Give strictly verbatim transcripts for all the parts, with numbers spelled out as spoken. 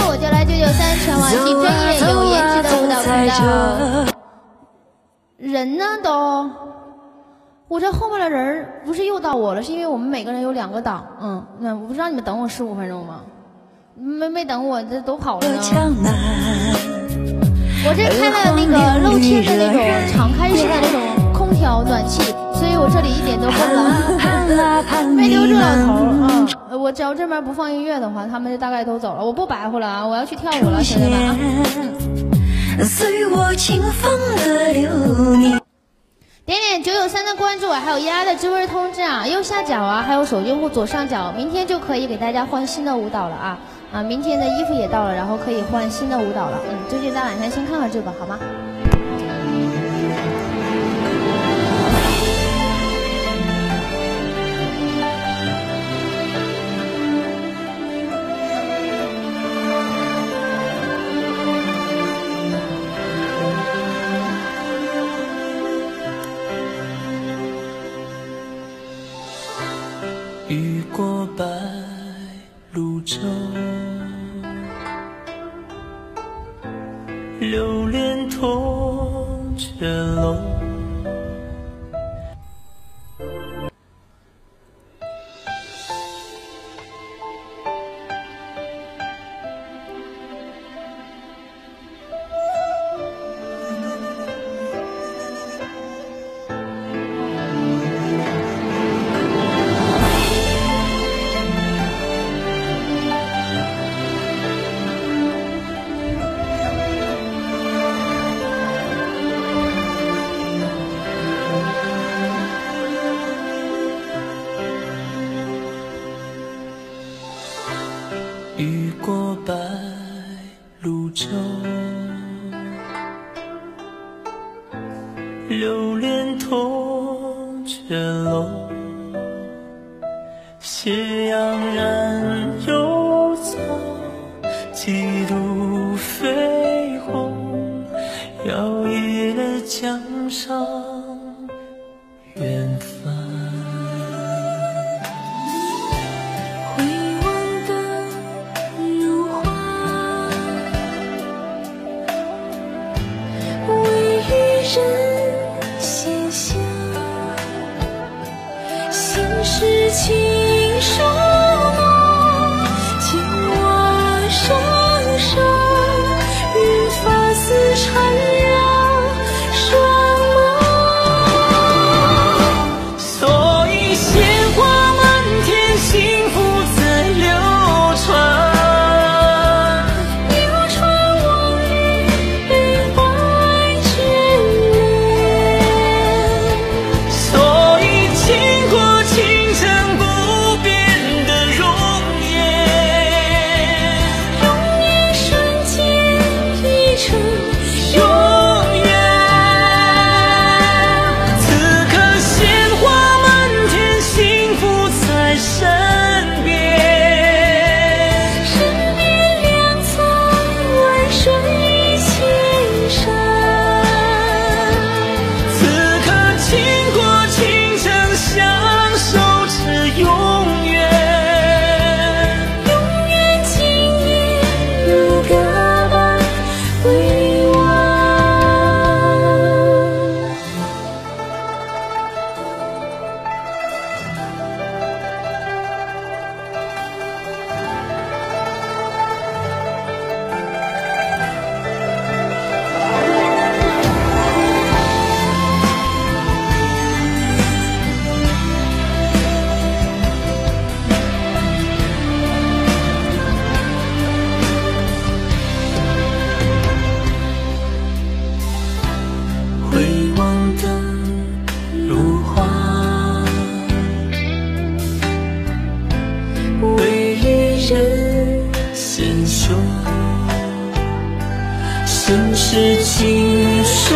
后我就来九九三全网最专业有颜值的舞蹈频道。人呢都，我这后面的人不是又到我了，是因为我们每个人有两个档。嗯，那我不知道你们等我十五分钟吗？没没等我，这都跑了呢。我这开了那个露天的那种常开式的那种空调暖气，所以我这里一点都不冷，没留住老头。嗯，我只要这边不放音乐的话，他们就大概都走了。我不白活了啊，我要去跳舞了，兄弟们啊！随我清风的流年。点点九九三的关注啊，还有丫丫的知味通知啊，右下角啊，还有手机用户左上角，明天就可以给大家换新的舞蹈了啊！啊，明天的衣服也到了，然后可以换新的舞蹈了。嗯，最近大晚上先看看这个好吗？ 雨过白鹭洲，流连铜雀楼。雨过白鹭洲，流连铜雀楼。斜阳染幽草，几度飞鸿，摇曳了江上远帆。 人闲暇，心事情书浓，牵我双手，任发丝缠绕双眸。 所以鲜花满天，幸福在流传。 纤袖，心事轻收，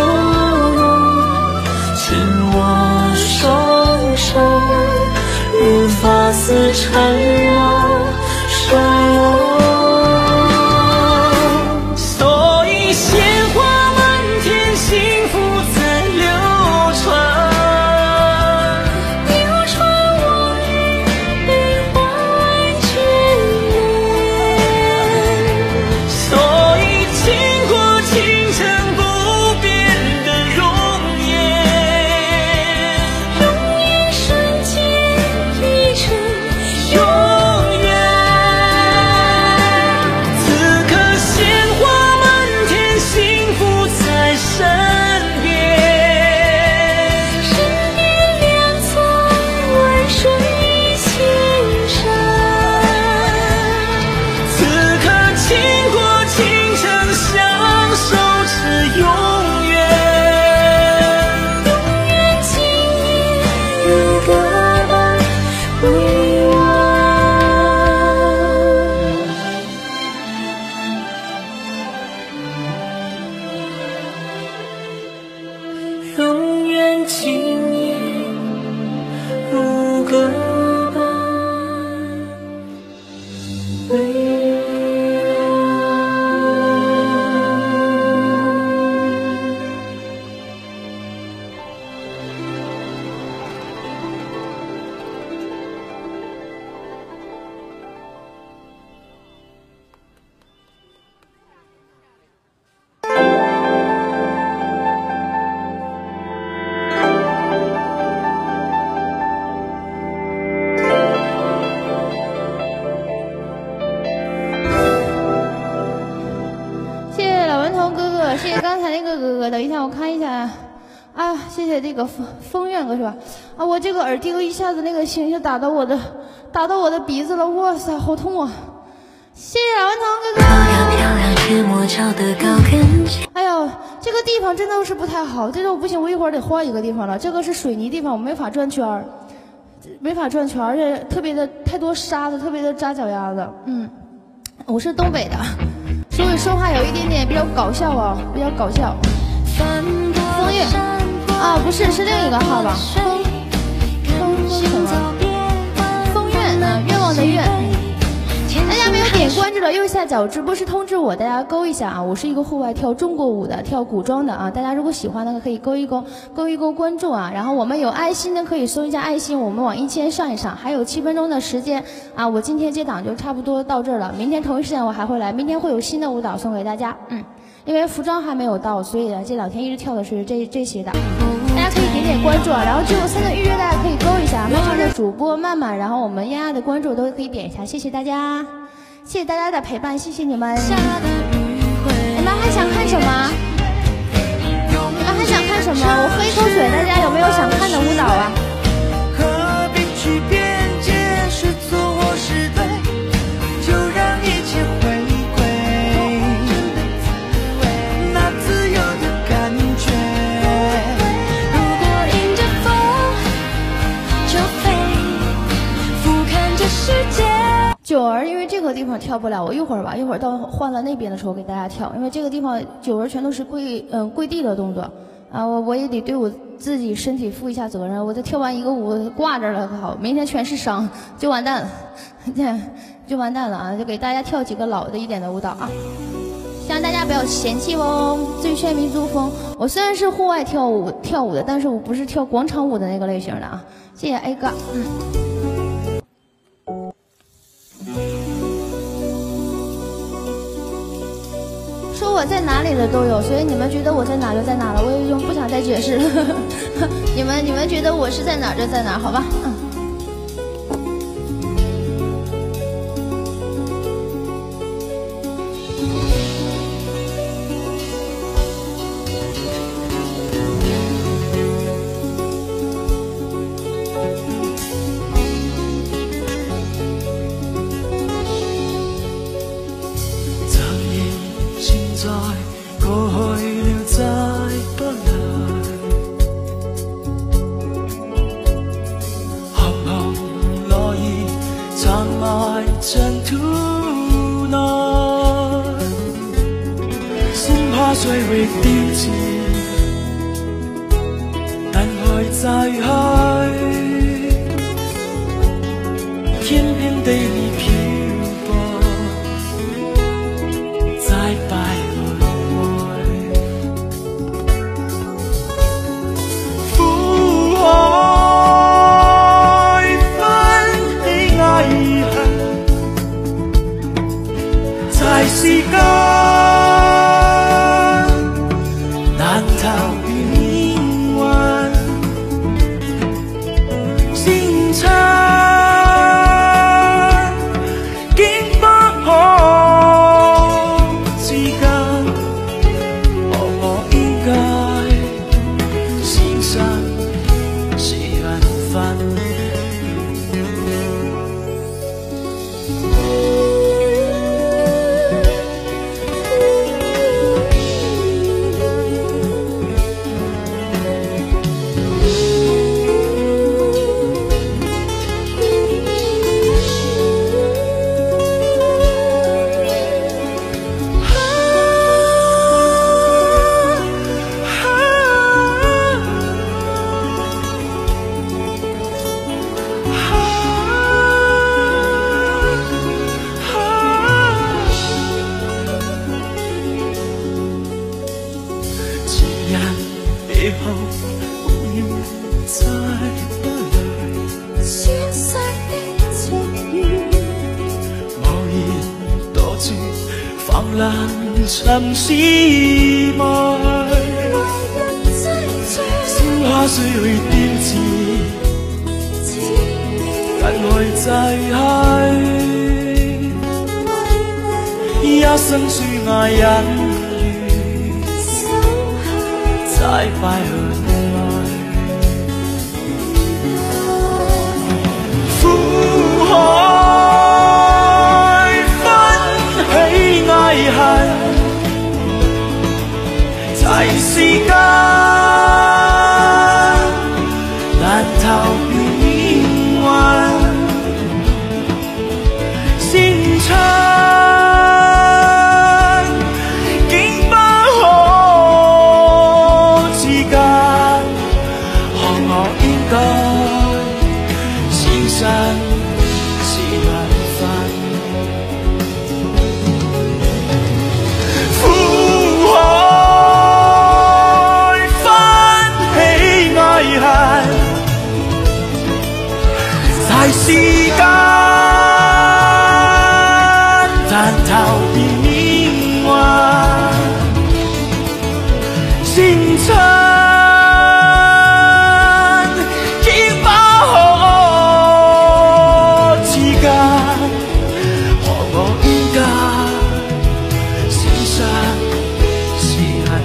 牵我双手，任发丝缠绕双眸。所以鲜花满天，幸福在流传。 流传往日悲欢眷恋。 谢谢刚才那个哥哥，等一下我看一下。啊，谢谢这个风风远哥是吧？啊，我这个耳钉一下子那个星星打到我的，打到我的鼻子了，哇塞，好痛啊！谢谢老顽童哥哥。哎呦，这个地方真的是不太好，这个不行，我一会儿得换一个地方了。这个是水泥地方，我没法转圈儿，没法转圈儿，而且特别的太多沙子，特别的扎脚丫子。嗯，我是东北的，所以说话有一点点比较搞笑啊，比较搞笑。枫叶。啊，不是，是另一个号吧？风风是什么？风愿啊，愿望的愿。大家没有点关注的右下角直播室通知我，大家勾一下啊！我是一个户外跳中国舞的，跳古装的啊！大家如果喜欢的可以勾一勾，勾一勾关注啊！然后我们有爱心的可以送一下爱心，我们往一千上一上，还有七分钟的时间啊！我今天这档就差不多到这儿了，明天同一时间我还会来，明天会有新的舞蹈送给大家，嗯。因为服装还没有到，所以呢这两天一直跳的是这这些的，大家可以点点关注啊，然后九九三的预约大家可以勾一下，漫漫的主播曼曼，然后我们丫丫的关注都可以点一下，谢谢大家，谢谢大家的陪伴，谢谢你们。你们还想看什么？你们还想看什么？我喝一口水，大家有没有想看的舞蹈啊？ 何必去辩解是错或是对，就让一切回九儿，因为这个地方跳不了，我一会儿吧，一会儿到换了那边的时候给大家跳，因为这个地方九儿全都是跪嗯跪地的动作啊，我我也得对我自己身体负一下责任，我这跳完一个舞挂这了，好，明天全是伤，就完蛋了，就完蛋了啊！就给大家跳几个老的一点的舞蹈啊，希望大家不要嫌弃哦。最炫民族风，我虽然是户外跳舞跳舞的，但是我不是跳广场舞的那个类型的啊。谢谢 A 哥，嗯。说我在哪里的都有，所以你们觉得我在哪就在哪了，我也就不想再解释了。你们你们觉得我是在哪就在哪，好吧？嗯。 沉思愛，鮮花雖會凋謝，但愛在去，一生樹愛人如再快和痛愛。苦海分起愛恨，齊時間難逃變幻，先親。 時間難逃變幻，星辰竟把可之間，何我應該先生是恨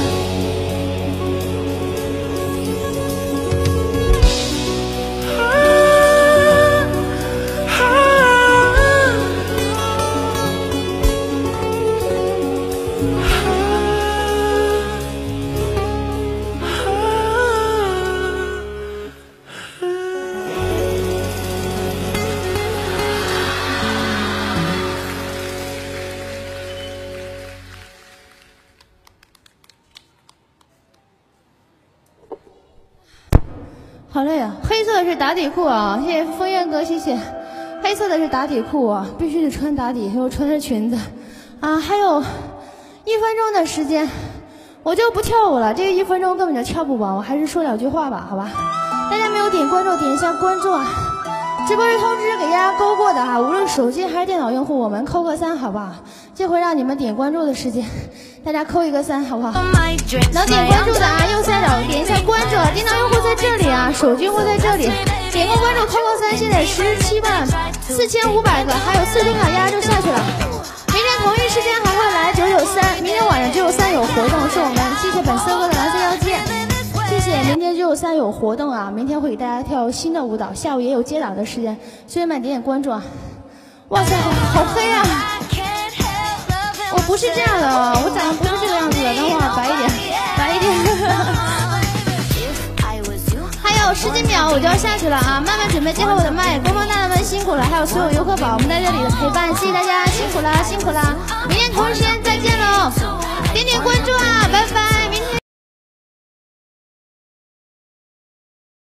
好累啊！黑色的是打底裤啊，谢谢风燕哥，谢谢。黑色的是打底裤啊，必须得穿打底，又穿着裙子啊。还有一分钟的时间，我就不跳舞了，这个一分钟根本就跳不完，我还是说两句话吧，好吧？大家没有点关注，点一下关注啊！直播日通知给大家勾过的啊，无论手机还是电脑用户，我们扣个三，好不好？这回让你们点关注的时间，大家扣一个三，好不好？能点关注的啊，右下角点一下关注，电脑用户在这里啊，手机用户在这里，点个关注，扣个三，现在十七万四千五百个，还有四十卡压就下去了。明天同一时间还会来九九三，明天晚上九九三有活动，是我们谢谢本色哥的蓝色妖姬，谢谢。明天九九三有活动啊，明天会给大家跳新的舞蹈，下午也有接档的时间，兄弟们点点关注啊！哇塞，好黑啊！我不是这样的，我长得不是这个样子的，等会儿白一点，白一点。还有十几秒我就要下去了啊！慢慢准备接好我的麦，官方大人们辛苦了，还有所有游客宝，我们在这里的陪伴，谢谢大家，辛苦啦，辛苦啦！明天同一时间再见喽，点点关注啊，拜拜。